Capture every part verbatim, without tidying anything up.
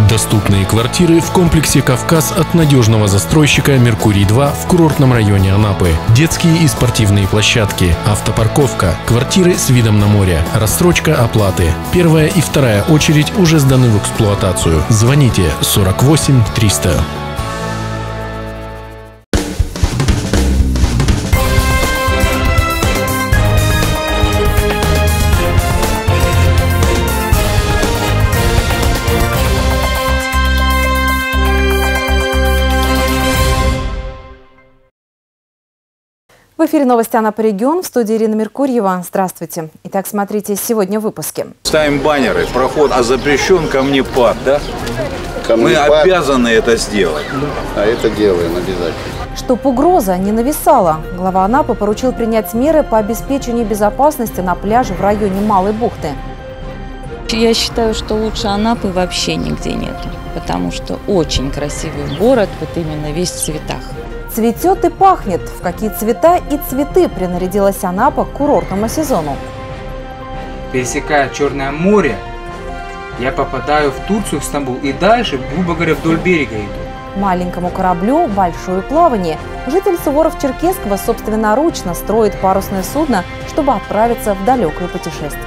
Доступные квартиры в комплексе «Кавказ» от надежного застройщика «Меркурий-два» в курортном районе Анапы. Детские и спортивные площадки, автопарковка, квартиры с видом на море, рассрочка оплаты. Первая и вторая очередь уже сданы в эксплуатацию. Звоните сорок восемь триста. В эфире новости Анапа регион, в студии Ирина Меркурьева. Здравствуйте. Итак, смотрите сегодня в выпуске. Ставим баннеры, проход а запрещен, камнепад, да? Камнепад. Мы обязаны это сделать. А это делаем обязательно. Чтоб угроза не нависала, глава Анапы поручил принять меры по обеспечению безопасности на пляже в районе Малой бухты. Я считаю, что лучше Анапы вообще нигде нету, потому что очень красивый город, вот именно весь в цветах. Цветет и пахнет. В какие цвета и цветы принарядилась Анапа к курортному сезону. Пересекая Черное море, я попадаю в Турцию, в Стамбул и дальше, грубо говоря, вдоль берега иду. Маленькому кораблю большое плавание. Житель Суворов-Черкесского собственноручно строит парусное судно, чтобы отправиться в далекое путешествие.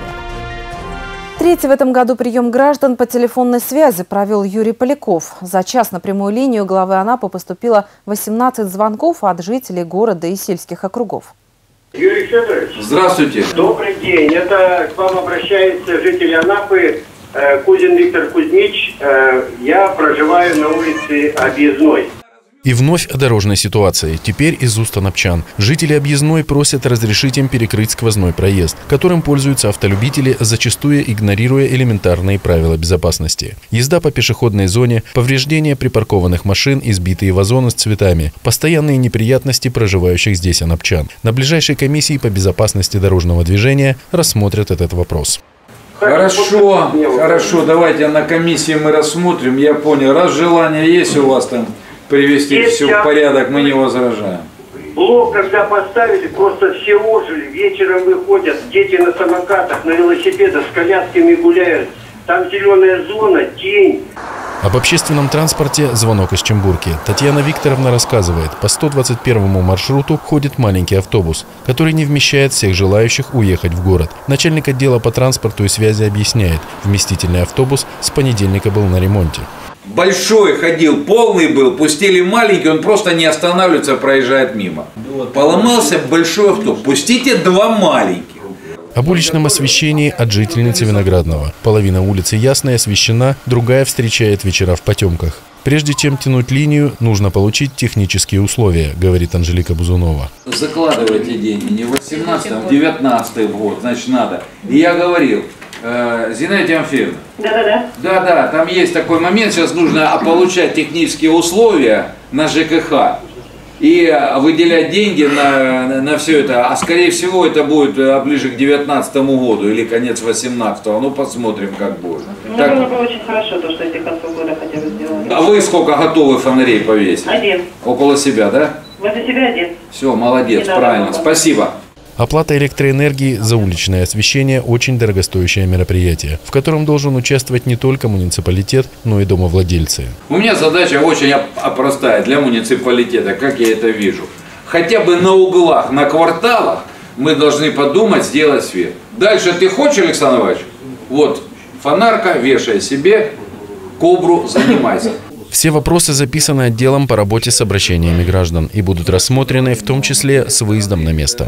Третий в этом году прием граждан по телефонной связи провел Юрий Поляков. За час на прямую линию главы Анапы поступило восемнадцать звонков от жителей города и сельских округов. Юрий Федорович. Здравствуйте. Добрый день. Это к вам обращается житель Анапы Кузин Виктор Кузьмич. Я проживаю на улице Объездной. И вновь о дорожной ситуации. Теперь из уст анапчан. Жители Объездной просят разрешить им перекрыть сквозной проезд, которым пользуются автолюбители, зачастую игнорируя элементарные правила безопасности. Езда по пешеходной зоне, повреждения припаркованных машин, избитые вазоны с цветами, постоянные неприятности проживающих здесь анапчан. На ближайшей комиссии по безопасности дорожного движения рассмотрят этот вопрос. Хорошо, хорошо, давайте на комиссии мы рассмотрим. Я понял, раз желание есть у вас там привести есть все в порядок, мы не возражаем. Блок, когда поставили, просто все ожили, вечером выходят, дети на самокатах, на велосипедах с колясками гуляют. Там зеленая зона, тень. Об общественном транспорте звонок из Чембурки. Татьяна Викторовна рассказывает, по сто двадцать первому маршруту ходит маленький автобус, который не вмещает всех желающих уехать в город. Начальник отдела по транспорту и связи объясняет, вместительный автобус с понедельника был на ремонте. Большой ходил, полный был, пустили маленький, он просто не останавливается, проезжает мимо. Поломался большой автобус, пустите два маленьких. Об уличном освещении от жительницы Виноградного. Половина улицы Ясной освещена, другая встречает вечера в потемках. Прежде чем тянуть линию, нужно получить технические условия, говорит Анжелика Бузунова. Закладывайте деньги не в восемнадцатый, а в девятнадцатый год, значит надо. И я говорил, э, Зинаида Тимофеевна, да-да-да. Да-да, там есть такой момент, сейчас нужно получать технические условия на ЖКХ. И выделять деньги на, на, на все это. А скорее всего это будет ближе к девятнадцатому году или конец восемнадцатого. Ну посмотрим, как будет. Ну, так... было бы очень хорошо, то, что эти к концу года хотя бы сделали. А вы сколько готовы фонарей повесить? Один. Около себя, да? Возле себя один. Все, молодец, правильно. Было. Спасибо. Оплата электроэнергии за уличное освещение – очень дорогостоящее мероприятие, в котором должен участвовать не только муниципалитет, но и домовладельцы. У меня задача очень простая для муниципалитета, как я это вижу. Хотя бы на углах, на кварталах мы должны подумать, сделать свет. Дальше ты хочешь, Александр Иванович? Вот фонарка, вешай себе, кобру, занимайся. Все вопросы записаны отделом по работе с обращениями граждан и будут рассмотрены в том числе с выездом на место.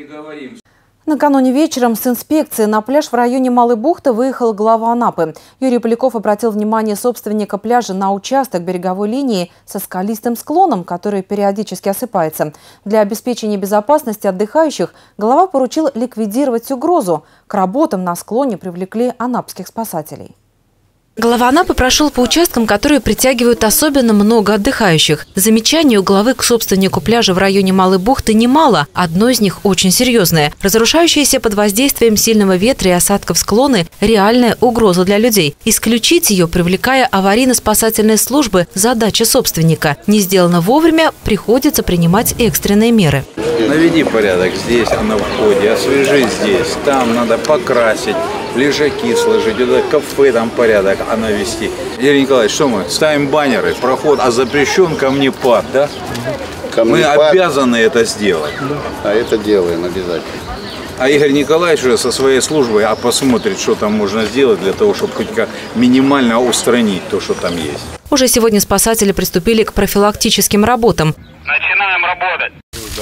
Накануне вечером с инспекцией на пляж в районе Малой бухты выехал глава Анапы. Юрий Поляков обратил внимание собственника пляжа на участок береговой линии со скалистым склоном, который периодически осыпается. Для обеспечения безопасности отдыхающих глава поручил ликвидировать угрозу. К работам на склоне привлекли анапских спасателей. Глава Анапы прошел по участкам, которые притягивают особенно много отдыхающих. Замечаний у главы к собственнику пляжа в районе Малой бухты немало. Одно из них очень серьезное. Разрушающиеся под воздействием сильного ветра и осадков склоны – реальная угроза для людей. Исключить ее, привлекая аварийно-спасательные службы, задача собственника. Не сделано вовремя, приходится принимать экстренные меры. Наведи порядок здесь, на входе, освежи здесь, там надо покрасить. лежаки сложить, это кафе там порядок, а навести. Юрий Николаевич, что мы? Ставим баннеры, проход, а запрещен камнепад, да? Камнепад. Мы обязаны это сделать. А это делаем обязательно. А Игорь Николаевич уже со своей службой а посмотрит, что там можно сделать для того, чтобы хоть как минимально устранить то, что там есть. Уже сегодня спасатели приступили к профилактическим работам. Начинаем работать.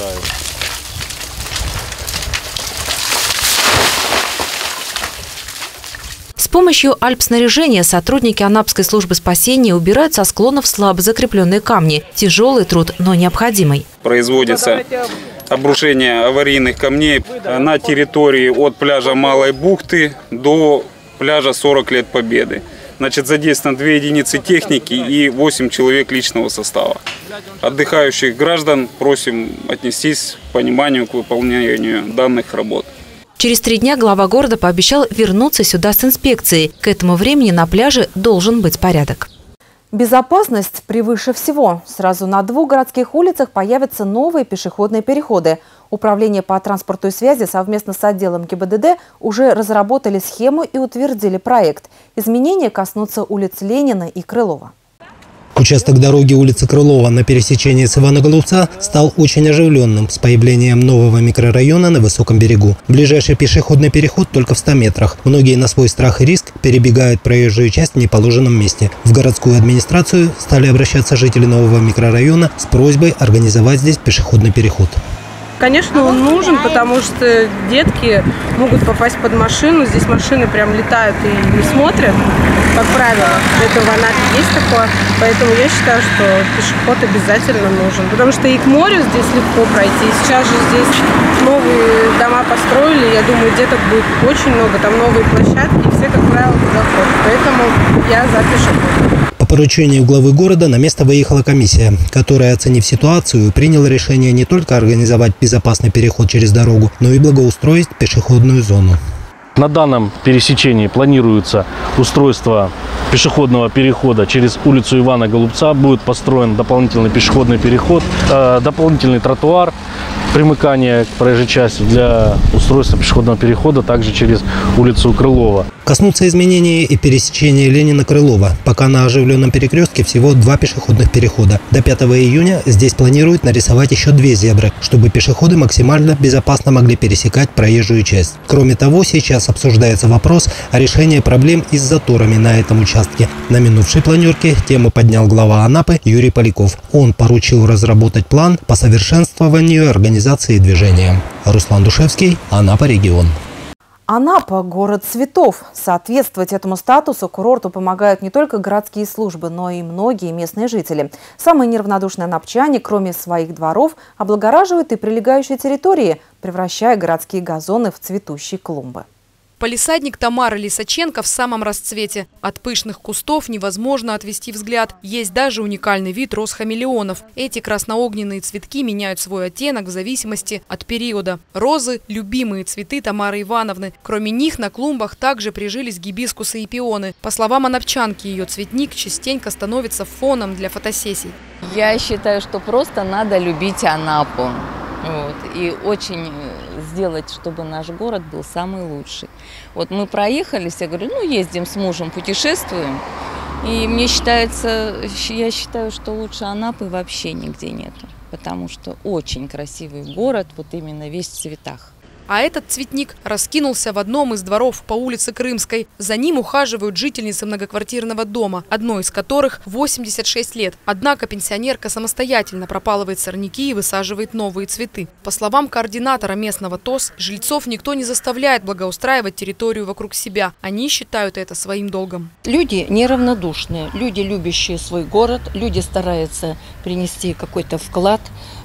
С помощью альпснаряжения сотрудники Анапской службы спасения убирают со склонов слабо закрепленные камни. Тяжелый труд, но необходимый. Производится обрушение аварийных камней на территории от пляжа Малой бухты до пляжа сорок лет Победы. Значит, задействовано две единицы техники и восемь человек личного состава. Отдыхающих граждан просим отнестись к пониманию к выполнению данных работ. Через три дня глава города пообещал вернуться сюда с инспекцией. К этому времени на пляже должен быть порядок. Безопасность превыше всего. Сразу на двух городских улицах появятся новые пешеходные переходы. Управление по транспорту и связи совместно с отделом ГИБДД уже разработали схему и утвердили проект. Изменения коснутся улиц Ленина и Крылова. Участок дороги улицы Крылова на пересечении с Ивана Голубца стал очень оживленным с появлением нового микрорайона на высоком берегу. Ближайший пешеходный переход только в ста метрах. Многие на свой страх и риск перебегают проезжую часть в неположенном месте. В городскую администрацию стали обращаться жители нового микрорайона с просьбой организовать здесь пешеходный переход. Конечно, он нужен, потому что детки могут попасть под машину. Здесь машины прям летают и не смотрят, как правило. Это в Анапе есть такое. Поэтому я считаю, что пешеход обязательно нужен. Потому что и к морю здесь легко пройти. Сейчас же здесь новые дома построили. Я думаю, деток будет очень много. Там новые площадки. И все, как правило, туда ходят. Поэтому я за пешеход. По поручению главы города на место выехала комиссия, которая, оценив ситуацию, приняла решение не только организовать безопасный переход через дорогу, но и благоустроить пешеходную зону. На данном пересечении планируется устройство пешеходного перехода через улицу Ивана Голубца. Будет построен дополнительный пешеходный переход, э, дополнительный тротуар, примыкание к проезжей части для устройства пешеходного перехода также через улицу Крылова. Коснутся изменения и пересечения Ленина-Крылова. Пока на оживленном перекрестке всего два пешеходных перехода. До пятого июня здесь планируют нарисовать еще две зебры, чтобы пешеходы максимально безопасно могли пересекать проезжую часть. Кроме того, сейчас обсуждается вопрос о решении проблем и с заторами на этом участке. На минувшей планерке тему поднял глава Анапы Юрий Поляков. Он поручил разработать план по совершенствованию организации движения. Руслан Душевский, Анапа, регион. Анапа – город цветов. Соответствовать этому статусу курорту помогают не только городские службы, но и многие местные жители. Самые неравнодушные анапчане, кроме своих дворов, облагораживают и прилегающие территории, превращая городские газоны в цветущие клумбы. Палисадник Тамары Лисаченко в самом расцвете. От пышных кустов невозможно отвести взгляд. Есть даже уникальный вид роз хамелеонов. Эти красноогненные цветки меняют свой оттенок в зависимости от периода. Розы – любимые цветы Тамары Ивановны. Кроме них на клумбах также прижились гибискусы и пионы. По словам анапчанки, ее цветник частенько становится фоном для фотосессий. Я считаю, что просто надо любить Анапу. Вот, и очень сделать, чтобы наш город был самый лучший. Вот мы проехались, я говорю, ну ездим с мужем, путешествуем. И мне считается, я считаю, что лучше Анапы вообще нигде нету. Потому что очень красивый город, вот именно весь в цветах. А этот цветник раскинулся в одном из дворов по улице Крымской. За ним ухаживают жительницы многоквартирного дома, одной из которых восемьдесят шесть лет. Однако пенсионерка самостоятельно пропалывает сорняки и высаживает новые цветы. По словам координатора местного ТОС, жильцов никто не заставляет благоустраивать территорию вокруг себя. Они считают это своим долгом. Люди неравнодушные, люди, любящие свой город, люди стараются принести какой-то вклад,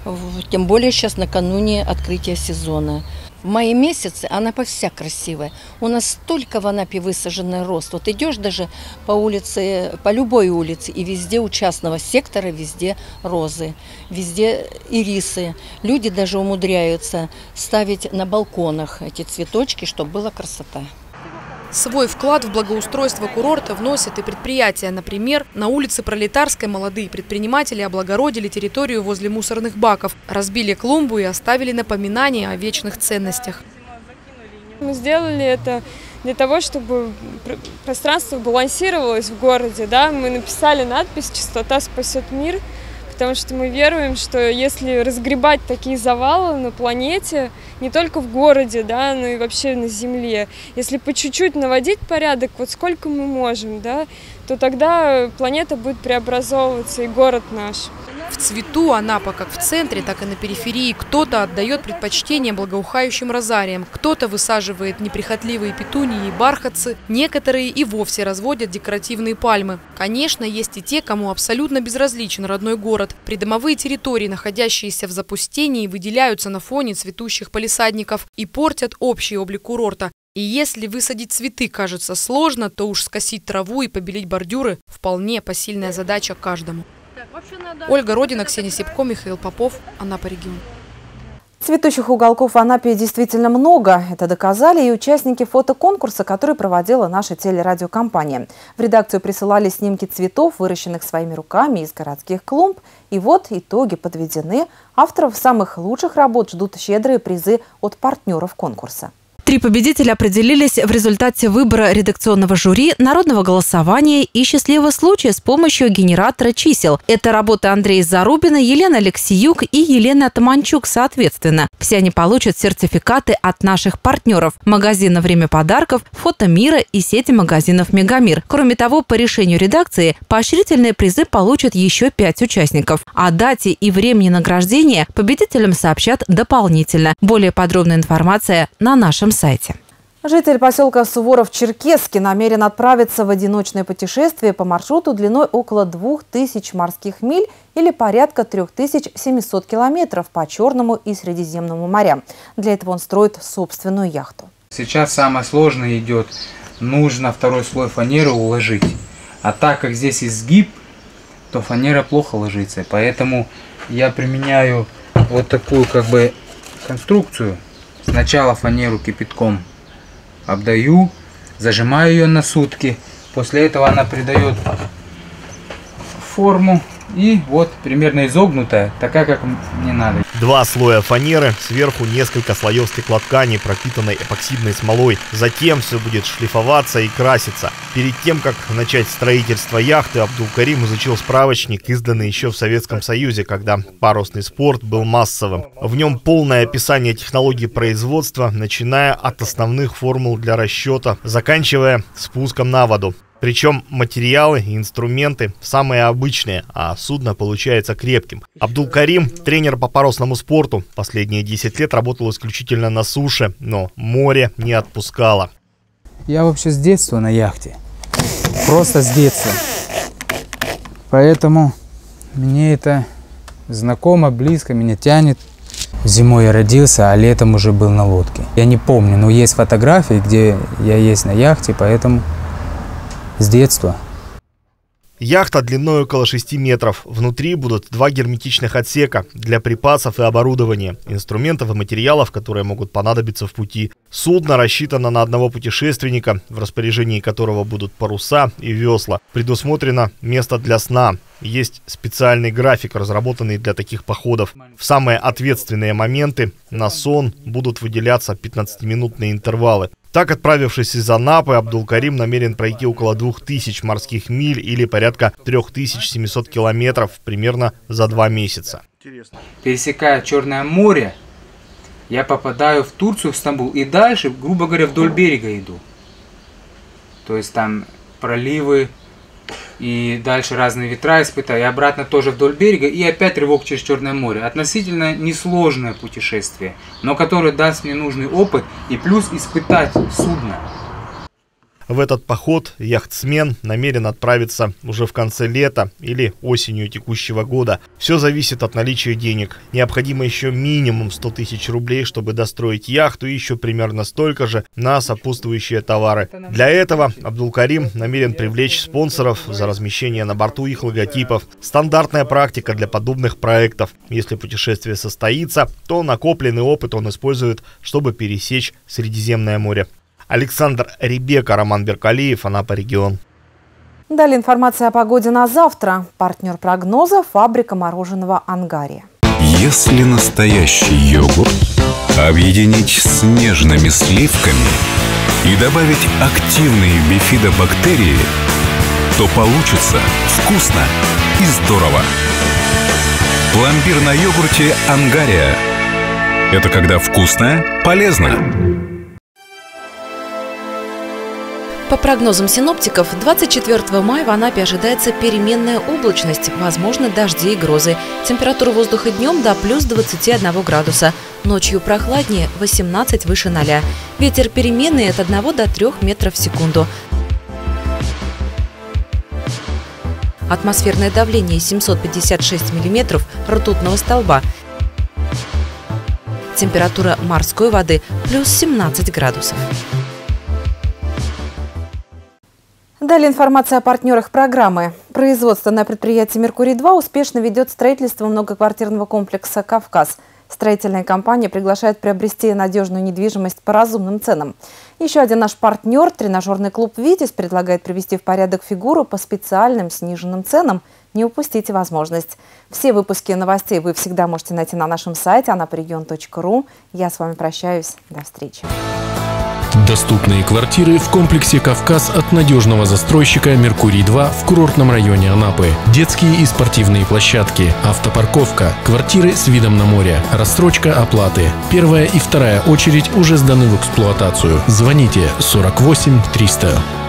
тем более сейчас накануне открытия сезона. В мае месяце Анапа вся красивая. У нас столько в Анапе высаженный рост. Вот идешь даже по улице, по любой улице, и везде у частного сектора, везде розы, везде ирисы. Люди даже умудряются ставить на балконах эти цветочки, чтобы была красота. Свой вклад в благоустройство курорта вносят и предприятия. Например, на улице Пролетарской молодые предприниматели облагородили территорию возле мусорных баков, разбили клумбу и оставили напоминание о вечных ценностях. Мы сделали это для того, чтобы пространство балансировалось в городе. Да? Мы написали надпись «Чистота спасет мир», потому что мы веруем, что если разгребать такие завалы на планете, не только в городе, да, но и вообще на Земле, если по чуть-чуть наводить порядок, вот сколько мы можем, да, то тогда планета будет преобразовываться, и город наш. В цвету Анапа как в центре, так и на периферии кто-то отдает предпочтение благоухающим розариям, кто-то высаживает неприхотливые петунии и бархатцы, некоторые и вовсе разводят декоративные пальмы. Конечно, есть и те, кому абсолютно безразличен родной город. Придомовые территории, находящиеся в запустении, выделяются на фоне цветущих палисадников и портят общий облик курорта. И если высадить цветы кажется сложно, то уж скосить траву и побелить бордюры – вполне посильная задача каждому. Ольга Родина, Ксения Сипко, Михаил Попов, Анапа регион. Цветущих уголков в Анапе действительно много. Это доказали и участники фотоконкурса, который проводила наша телерадиокомпания. В редакцию присылали снимки цветов, выращенных своими руками из городских клумб. И вот итоги подведены. Авторов самых лучших работ ждут щедрые призы от партнеров конкурса. Три победителя определились в результате выбора редакционного жюри, народного голосования и счастливого случая с помощью генератора чисел. Это работы Андрея Зарубина, Елены Алексеюк и Елены Атаманчук соответственно. Все они получат сертификаты от наших партнеров – магазина «Время подарков», «Фотомира» и сети магазинов «Мегамир». Кроме того, по решению редакции поощрительные призы получат еще пять участников. О дате и времени награждения победителям сообщат дополнительно. Более подробная информация на нашем сайте. Житель поселка Суворов-Черкесский намерен отправиться в одиночное путешествие по маршруту длиной около двух тысяч морских миль или порядка трёх тысяч семисот километров по Черному и Средиземному морям. Для этого он строит собственную яхту. Сейчас самое сложное идет. Нужно второй слой фанеры уложить. А так как здесь изгиб, то фанера плохо ложится. Поэтому я применяю вот такую как бы конструкцию. Сначала фанеру кипятком обдаю, зажимаю ее на сутки. После этого она придает форму и вот примерно изогнутая, такая, как мне надо. Два слоя фанеры, сверху несколько слоев стеклоткани, пропитанной эпоксидной смолой. Затем все будет шлифоваться и краситься. Перед тем, как начать строительство яхты, Абдул-Карим изучил справочник, изданный еще в Советском Союзе, когда парусный спорт был массовым. В нем полное описание технологий производства, начиная от основных формул для расчета, заканчивая спуском на воду. Причем материалы и инструменты самые обычные, а судно получается крепким. Абдул-Карим, тренер по парусному спорту, последние десять лет работал исключительно на суше, но море не отпускало. Я вообще с детства на яхте, просто с детства. Поэтому мне это знакомо, близко, меня тянет. Зимой я родился, а летом уже был на лодке. Я не помню, но есть фотографии, где я есть на яхте, поэтому... С детства. Яхта длиной около шести метров. Внутри будут два герметичных отсека для припасов и оборудования, инструментов и материалов, которые могут понадобиться в пути. Судно рассчитано на одного путешественника, в распоряжении которого будут паруса и весла. Предусмотрено место для сна. Есть специальный график, разработанный для таких походов. В самые ответственные моменты на сон будут выделяться пятнадцатиминутные интервалы. Так, отправившись из Анапы, Абдул-Карим намерен пройти около двух тысяч морских миль или порядка трёх тысяч семисот километров примерно за два месяца. Пересекая Черное море, я попадаю в Турцию, в Стамбул, и дальше, грубо говоря, вдоль берега иду. То есть там проливы, и дальше разные ветра испытаю, и обратно тоже вдоль берега, и опять рывок через Черное море. Относительно несложное путешествие, но которое даст мне нужный опыт и плюс испытать судно. В этот поход яхтсмен намерен отправиться уже в конце лета или осенью текущего года. Все зависит от наличия денег. Необходимо еще минимум сто тысяч рублей, чтобы достроить яхту, и еще примерно столько же на сопутствующие товары. Для этого Абдул-Карим намерен привлечь спонсоров за размещение на борту их логотипов. Стандартная практика для подобных проектов. Если путешествие состоится, то накопленный опыт он использует, чтобы пересечь Средиземное море. Александр Ребека, Роман Беркалиев, Анапа регион. Далее информация о погоде на завтра. Партнер прогноза – фабрика мороженого «Ангария». Если настоящий йогурт объединить с нежными сливками и добавить активные бифидобактерии, то получится вкусно и здорово. Пломбир на йогурте «Ангария». Это когда вкусно, полезно. По прогнозам синоптиков, двадцать четвёртого мая в Анапе ожидается переменная облачность, возможно, дожди и грозы. Температура воздуха днем до плюс двадцати одного градуса. Ночью прохладнее, восемнадцать выше ноля. Ветер переменный от одного до трёх метров в секунду. Атмосферное давление семьсот пятьдесят шесть миллиметров ртутного столба. Температура морской воды плюс семнадцать градусов. Далее информация о партнерах программы. Производственное предприятие «Меркурий-два» успешно ведет строительство многоквартирного комплекса «Кавказ». Строительная компания приглашает приобрести надежную недвижимость по разумным ценам. Еще один наш партнер, тренажерный клуб «Витязь», предлагает привести в порядок фигуру по специальным сниженным ценам. Не упустите возможность. Все выпуски новостей вы всегда можете найти на нашем сайте анапрегион точка ру. Я с вами прощаюсь. До встречи. Доступные квартиры в комплексе «Кавказ» от надежного застройщика «Меркурий-два» в курортном районе Анапы. Детские и спортивные площадки, автопарковка, квартиры с видом на море, рассрочка оплаты. Первая и вторая очередь уже сданы в эксплуатацию. Звоните сорок восемь триста.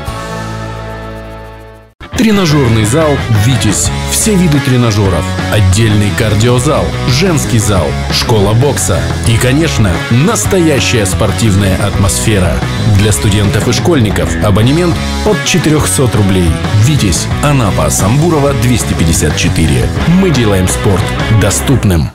Тренажерный зал «Витязь». Все виды тренажеров. Отдельный кардиозал, женский зал, школа бокса. И, конечно, настоящая спортивная атмосфера. Для студентов и школьников абонемент от четырёхсот рублей. «Витязь», Анапа, Самбурова, двести пятьдесят четыре. Мы делаем спорт доступным.